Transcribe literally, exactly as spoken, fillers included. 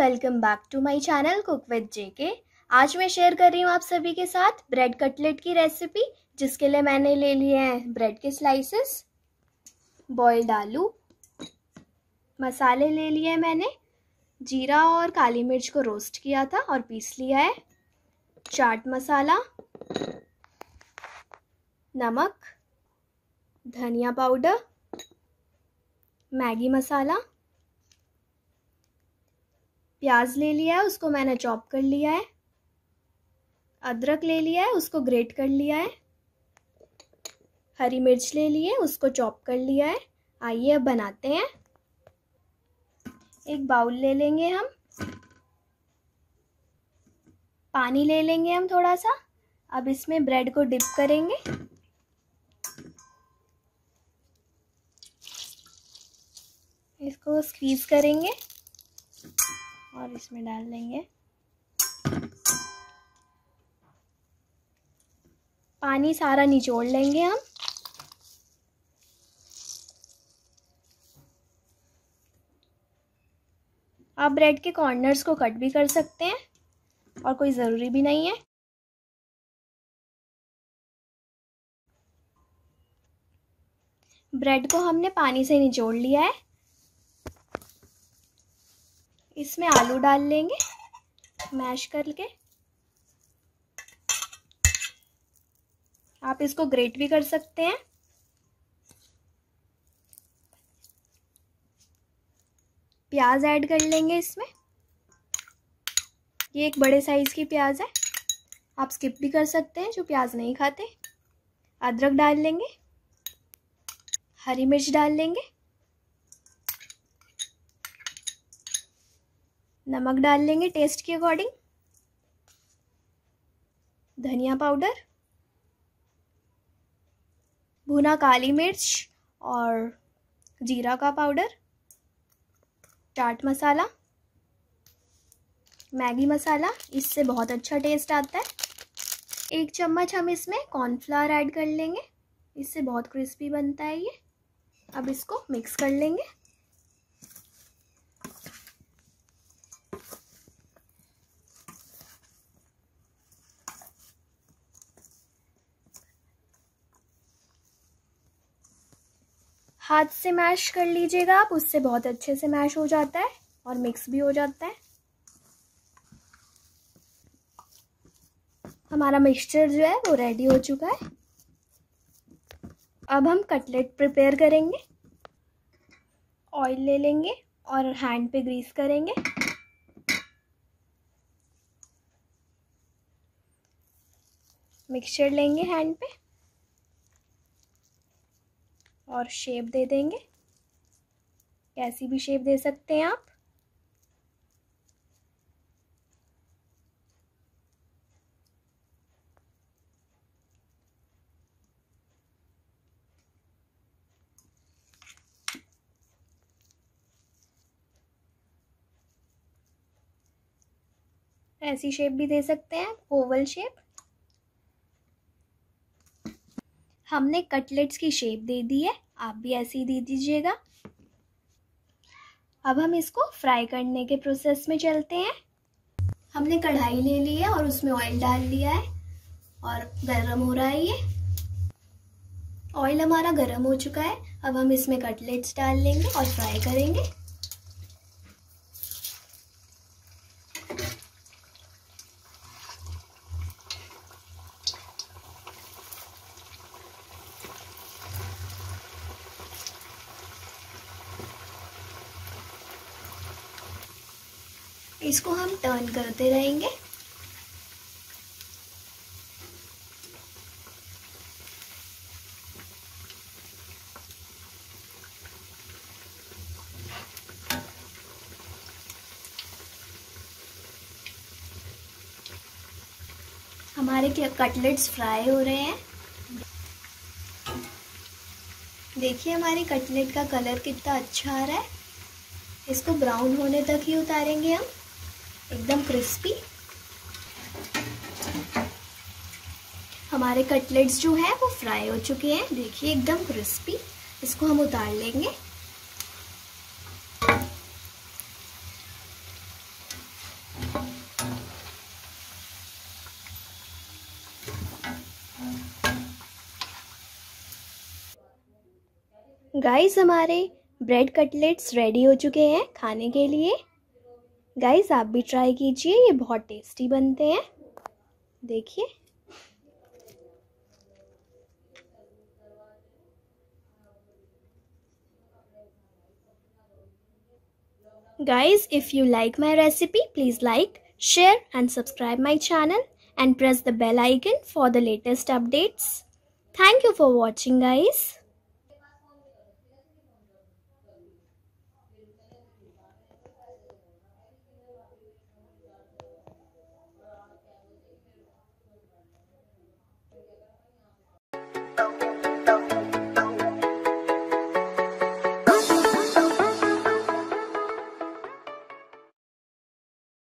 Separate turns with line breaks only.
Welcome back to my channel cook with JK. आज मैं share कर रही हूँ आप सभी के साथ ब्रेड कटलेट की रेसिपी, जिसके लिए मैंने ले लिए हैं ब्रेड के स्लाइसेस, बॉइल्ड आलू, मसाले ले लिए हैं मैंने, जीरा और काली मिर्च को रोस्ट किया था और पीस लिया है, चाट मसाला, नमक, धनिया पाउडर, मैगी मसाला, प्याज ले लिया है, उसको मैंने चॉप कर लिया है, अदरक ले लिया है, उसको ग्रेट कर लिया है, हरी मिर्च ले लिए, उसको चॉप कर लिया है। आइए अब बनाते हैं। एक बाउल ले लेंगे हम, पानी ले लेंगे हम थोड़ा सा। अब इसमें ब्रेड को डिप करेंगे। इसको स्क्वीज करेंगे और इसमें डाल देंगे। पानी सारा निचोड़ लेंगे हम। आप ब्रेड के कॉर्नर्स को कट भी कर सकते हैं और कोई ज़रूरी भी नहीं है। ब्रेड को हमने पानी से निचोड़ लिया है। इसमें आलू डाल लेंगे मैश करके। आप इसको ग्रेट भी कर सकते हैं। प्याज ऐड कर लेंगे इसमें। ये एक बड़े साइज की प्याज है, आप स्किप भी कर सकते हैं जो प्याज नहीं खाते। अदरक डाल लेंगे, हरी मिर्च डाल लेंगे, नमक डाल लेंगे टेस्ट के अकॉर्डिंग, धनिया पाउडर, भुना काली मिर्च और जीरा का पाउडर, चाट मसाला, मैगी मसाला, इससे बहुत अच्छा टेस्ट आता है। एक चम्मच हम इसमें कॉर्नफ्लावर ऐड कर लेंगे, इससे बहुत क्रिस्पी बनता है ये। अब इसको मिक्स कर लेंगे। हाथ से मैश कर लीजिएगा आप, उससे बहुत अच्छे से मैश हो जाता है और मिक्स भी हो जाता है। हमारा मिक्सचर जो है वो रेडी हो चुका है। अब हम कटलेट प्रिपेयर करेंगे। ऑयल ले लेंगे और हैंड पे ग्रीस करेंगे। मिक्सचर लेंगे हैंड पे और शेप दे देंगे। कैसी भी शेप दे सकते हैं आप। ऐसी शेप भी दे सकते हैं, ओवल शेप। हमने कटलेट्स की शेप दे दी है, आप भी ऐसे ही दे दीजिएगा। अब हम इसको फ्राई करने के प्रोसेस में चलते हैं। हमने कढ़ाई ले ली है और उसमें ऑयल डाल लिया है और गरम हो रहा है ये। ऑयल हमारा गरम हो चुका है। अब हम इसमें कटलेट्स डाल लेंगे और फ्राई करेंगे। इसको हम टर्न करते रहेंगे। हमारे कटलेट्स फ्राई हो रहे हैं। देखिए हमारे कटलेट का कलर कितना अच्छा आ रहा है। इसको ब्राउन होने तक ही उतारेंगे हम, एकदम क्रिस्पी। हमारे कटलेट्स जो हैं वो फ्राई हो चुके हैं, देखिए एकदम क्रिस्पी। इसको हम उतार लेंगे। गाइस हमारे ब्रेड कटलेट्स रेडी हो चुके हैं खाने के लिए। गाइस आप भी ट्राई कीजिए, ये बहुत टेस्टी बनते हैं। देखिए guys, if you like my recipe, please like, share and subscribe my channel and press the bell icon for the latest updates. Thank you for watching guys.